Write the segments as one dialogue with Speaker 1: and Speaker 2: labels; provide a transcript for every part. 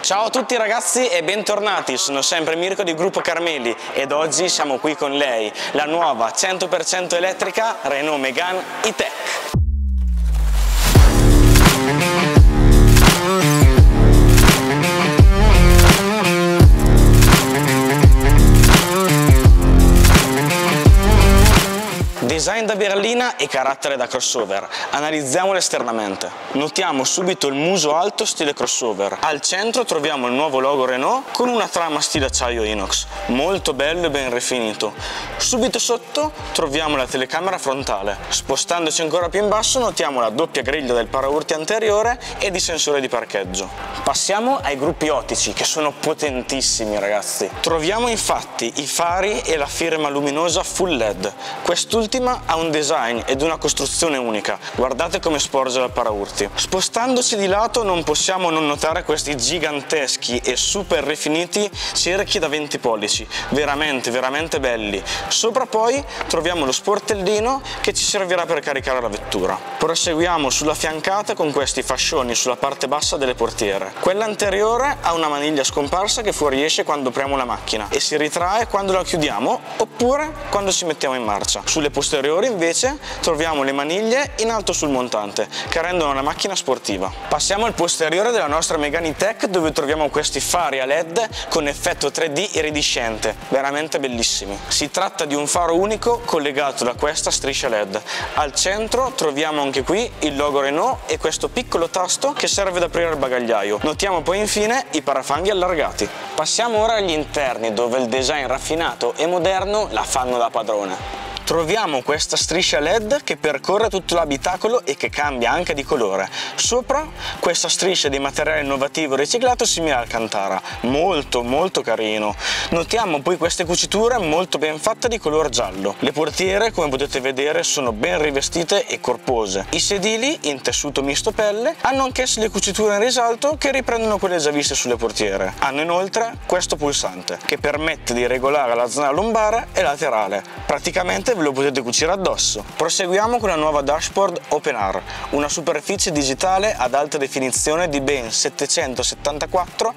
Speaker 1: Ciao a tutti ragazzi e bentornati, sono sempre Mirko di Gruppo Carmeli ed oggi siamo qui con lei, la nuova 100% elettrica Renault Megane E-Tech. Design da berlina e carattere da crossover. Analizziamolo esternamente. Notiamo subito il muso alto stile crossover. Al centro troviamo il nuovo logo Renault con una trama stile acciaio inox, molto bello e ben rifinito. Subito sotto troviamo la telecamera frontale. Spostandoci ancora più in basso notiamo la doppia griglia del paraurti anteriore e di sensore di parcheggio. Passiamo ai gruppi ottici che sono potentissimi ragazzi. Troviamo infatti i fari e la firma luminosa full LED. Quest'ultima ha un design ed una costruzione unica, guardate come sporge dal paraurti. Spostandosi di lato non possiamo non notare questi giganteschi e super rifiniti cerchi da 20 pollici, veramente belli. Sopra poi troviamo lo sportellino che ci servirà per caricare la vettura. Proseguiamo sulla fiancata con questi fascioni sulla parte bassa delle portiere. Quella anteriore ha una maniglia scomparsa che fuoriesce quando apriamo la macchina e si ritrae quando la chiudiamo oppure quando ci mettiamo in marcia. Sulle posteriori invece troviamo le maniglie in alto sul montante che rendono la macchina sportiva. Passiamo al posteriore della nostra Megane E-Tech dove troviamo questi fari a LED con effetto 3D iridescente, veramente bellissimi. Si tratta di un faro unico collegato da questa striscia LED. Al centro troviamo anche qui il logo Renault e questo piccolo tasto che serve ad aprire il bagagliaio. Notiamo poi infine i parafanghi allargati. Passiamo ora agli interni dove il design raffinato e moderno la fanno da padrone. Troviamo questa striscia LED che percorre tutto l'abitacolo e che cambia anche di colore. Sopra questa striscia di materiale innovativo riciclato simile al Alcantara, molto carino. Notiamo poi queste cuciture molto ben fatte di color giallo. Le portiere, come potete vedere, sono ben rivestite e corpose. I sedili, in tessuto misto pelle, hanno anch'essi le cuciture in risalto che riprendono quelle già viste sulle portiere. Hanno inoltre questo pulsante che permette di regolare la zona lombare e laterale. Praticamente ve lo potete cucire addosso. Proseguiamo con la nuova dashboard OpenR, una superficie digitale ad alta definizione di ben 774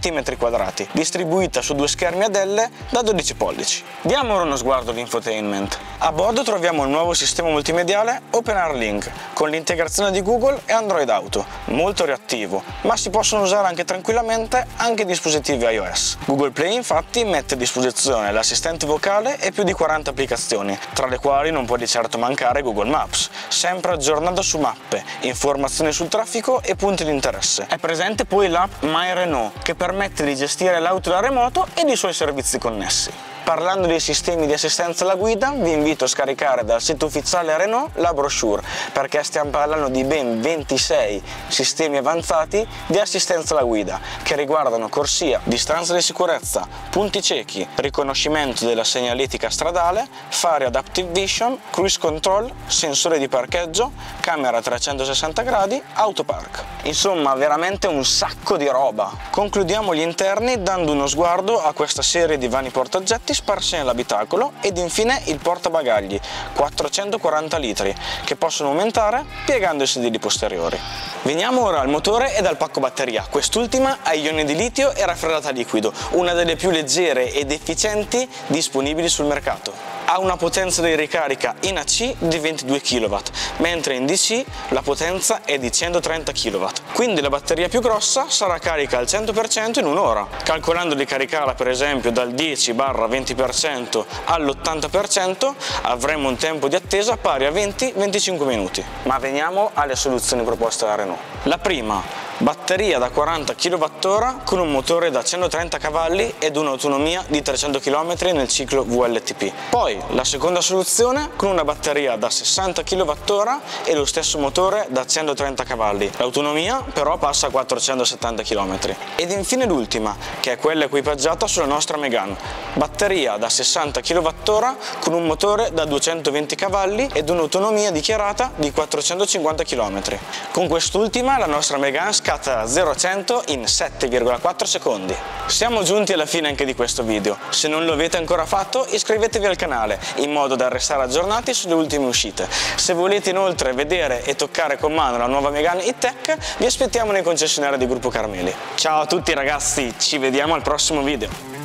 Speaker 1: cm², distribuita su due schermi ad L da 12 pollici. Diamo ora uno sguardo all'infotainment. A bordo troviamo il nuovo sistema multimediale OpenR Link, con l'integrazione di Google e Android Auto, molto reattivo, ma si possono usare anche tranquillamente anche dispositivi iOS. Google Play infatti mette a disposizione l'assistente vocale e più di 40 applicazioni, tra le quali non può di certo mancare Google Maps, sempre aggiornato su mappe, informazioni sul traffico e punti di interesse. È presente poi l'app My Renault, che permette di gestire l'auto da remoto ed i suoi servizi connessi. Parlando dei sistemi di assistenza alla guida, vi invito a scaricare dal sito ufficiale Renault la brochure, perché stiamo parlando di ben 26 sistemi avanzati di assistenza alla guida, che riguardano corsia, distanza di sicurezza, punti ciechi, riconoscimento della segnaletica stradale, fari adaptive vision, cruise control, sensore di parcheggio, camera 360 gradi, autopark. Insomma, veramente un sacco di roba. Concludiamo gli interni dando uno sguardo a questa serie di vani portaoggetti sparsi nell'abitacolo ed infine il portabagagli 440 litri che possono aumentare piegando i sedili posteriori. Veniamo ora al motore ed al pacco batteria, quest'ultima a ioni di litio e raffreddata a liquido, una delle più leggere ed efficienti disponibili sul mercato. Ha una potenza di ricarica in AC di 22 kW, mentre in DC la potenza è di 130 kW. Quindi la batteria più grossa sarà carica al 100% in un'ora. Calcolando di caricarla per esempio dal 10-20% all'80% avremo un tempo di attesa pari a 20-25 minuti. Ma veniamo alle soluzioni proposte da Renault. La prima, batteria da 40 kWh con un motore da 130 cavalli ed un'autonomia di 300 km nel ciclo VLTP. Poi la seconda soluzione con una batteria da 60 kWh e lo stesso motore da 130 cavalli. L'autonomia però passa a 470 km. Ed infine l'ultima, che è quella equipaggiata sulla nostra Megane. Batteria da 60 kWh con un motore da 220 cavalli ed un'autonomia dichiarata di 450 km. Con quest'ultima la nostra Megane scatta da 0 a 100 in 7,4 secondi. Siamo giunti alla fine anche di questo video. Se non lo avete ancora fatto, iscrivetevi al canale in modo da restare aggiornati sulle ultime uscite. Se volete inoltre vedere e toccare con mano la nuova Megane E-Tech, vi aspettiamo nei concessionari di Gruppo Carmeli. Ciao a tutti ragazzi, ci vediamo al prossimo video.